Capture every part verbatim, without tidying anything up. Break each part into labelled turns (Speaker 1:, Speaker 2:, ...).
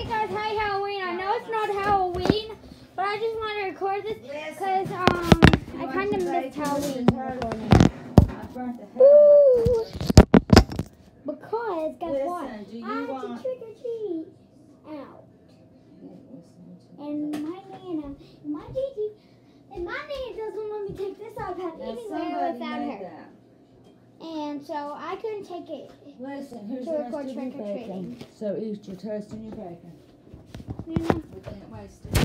Speaker 1: Hey guys, hi Halloween. I know it's not Halloween, but I just want to record this because um I kind of missed Halloween recording. Ooh. Because guess what? I had to trick or treat out, and my nana, my Gigi, and my nana doesn't let me take this iPad anywhere without her. That. And so I couldn't take it.
Speaker 2: Listen, here's
Speaker 1: to
Speaker 2: the
Speaker 1: record
Speaker 2: rest of
Speaker 1: trick
Speaker 2: your
Speaker 1: or
Speaker 2: bacon.
Speaker 1: treating.
Speaker 2: So eat your toast and your bacon.
Speaker 1: Yeah.
Speaker 2: We can't waste it.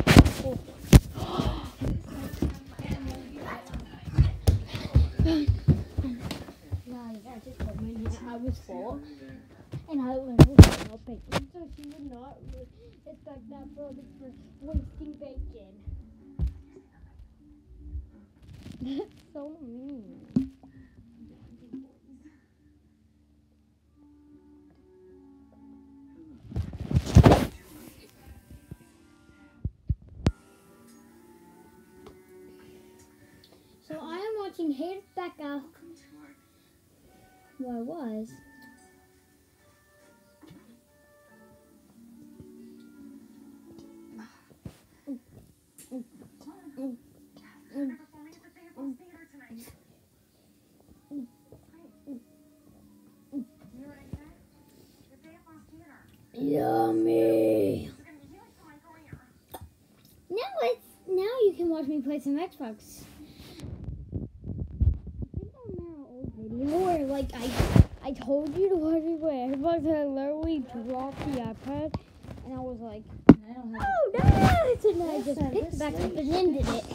Speaker 1: Guys, I just told my nana I was full, and I was no bacon, so she would not expect that for me for wasting bacon. That's so mean. So I am watching Hey Becca. Well, I was. Yummy. Now it's now you can watch me play some Xbox. Video where like I I told you to watch me play Xbox, and I literally dropped the iPad, and I was like, oh no! And I just picked it back up and ended it.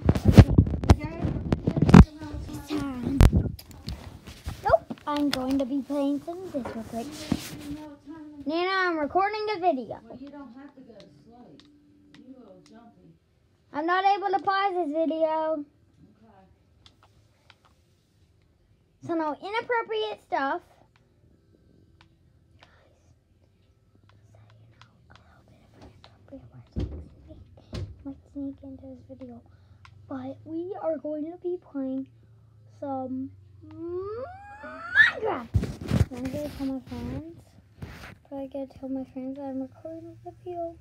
Speaker 1: It's time. Nope, I'm going to be playing some of this real quick. Nana, I'm recording a video.
Speaker 2: Well, you don't have to go to sleep. You little jumpy.
Speaker 1: I'm not able to pause this video. So no inappropriate stuff. Might sneak into this video, but we are going to be playing some Minecraft. I'm gonna tell my friends. But I gotta tell my friends that I'm recording a video.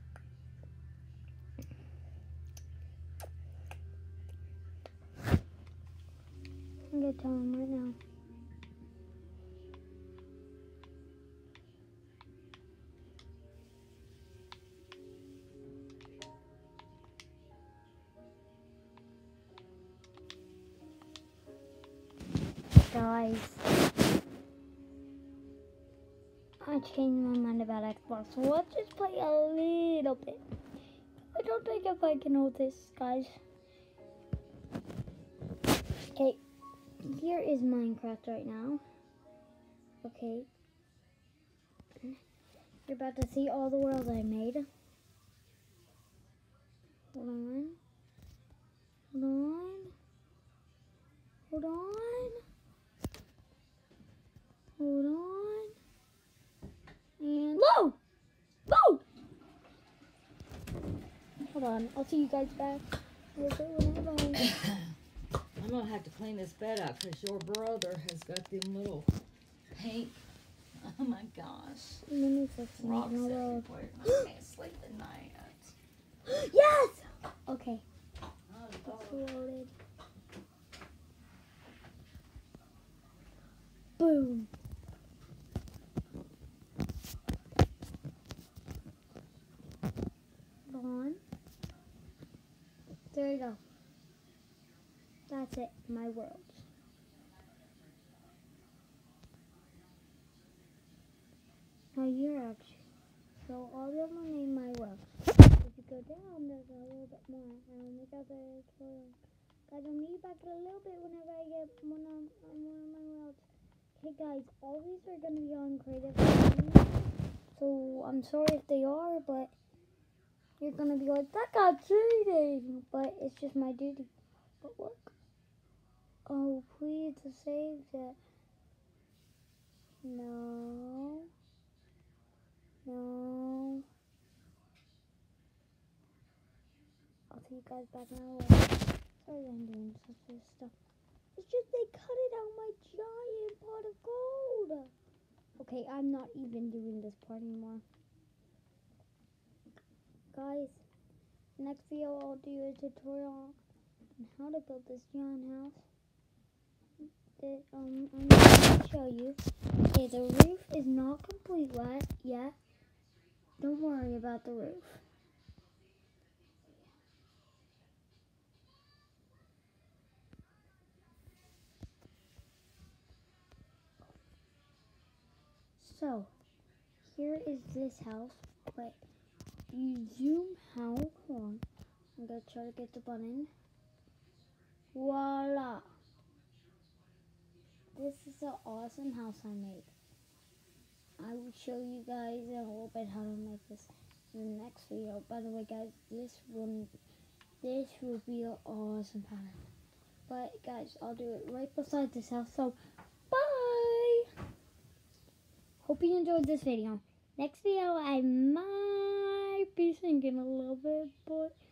Speaker 1: I'm gonna tell them right now. Guys, I changed my mind about Xbox, so let's just play a little bit. I don't think if I can hold this, guys. Okay, here is Minecraft right now. Okay. You're about to see all the world I made. Hold on. Hold on. Hold on. Hold on. And load! Load! Hold on. I'll see you guys back.
Speaker 2: I'm going to have to clean this bed up because your brother has got them little paint. Oh my gosh. Rocks everywhere. I can't sleep at night.
Speaker 1: Yes! Okay.
Speaker 2: Oh,
Speaker 1: it's loaded. Boom. On. There you go. That's it. My world. Now you're actually. So all of them will name my world. If you go down, there's a little bit more. And when we got the guys, I'll meet you back in a little bit whenever I get one on, on one of my worlds. Okay, guys, all these are gonna be on creative. So I'm sorry if they are, but you're gonna be like, that got cheating. But it's just my duty. But look. Oh, please save that. No. No. I'll see you guys back now. Sorry I'm doing such this stuff. It's just they cut it out my giant pot of gold. Okay, I'm not even doing this part anymore. next video I'll do a tutorial on how to build this giant house. That, um, I'm going to show you. Okay, the roof is not complete yet. Don't worry about the roof. So, here is this house. Wait, you zoom out. Hold on. I'm going to try to get the button. Voila! This is an awesome house I made. I will show you guys in a little bit how to make this in the next video. By the way, guys, this will this will be an awesome pattern. But guys, I'll do it right beside this house. So, bye. Hope you enjoyed this video. Next video, I might be singing a little bit, but